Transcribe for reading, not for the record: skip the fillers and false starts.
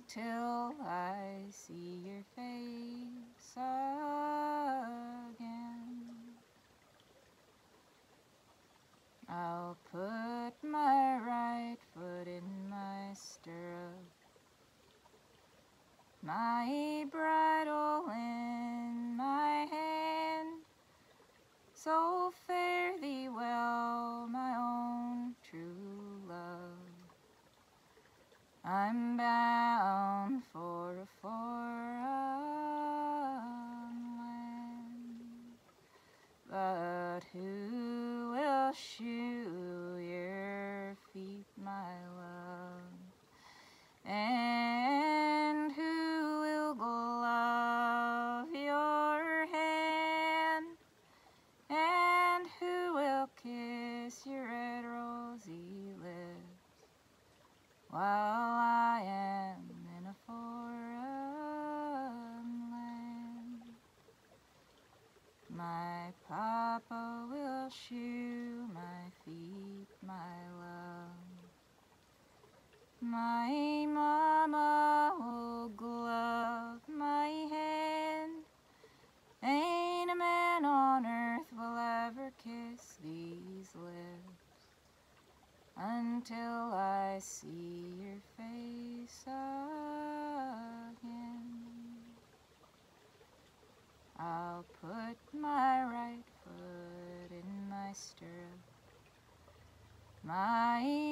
until I see your face again. I'll put my right foot in my stirrup, my bridle in my hand. So fare thee well, my own true love. I'm bound for a foreign land, but who will shoe your feet, my love? And who will glove your hand? And who will kiss your red rosy lips while I am in a foreign land? My papa will shoe my feet, my love. My mama will glove my hand. Ain't a man on earth will ever kiss these lips until I see your face again. I'll put my right foot in my stirrup, my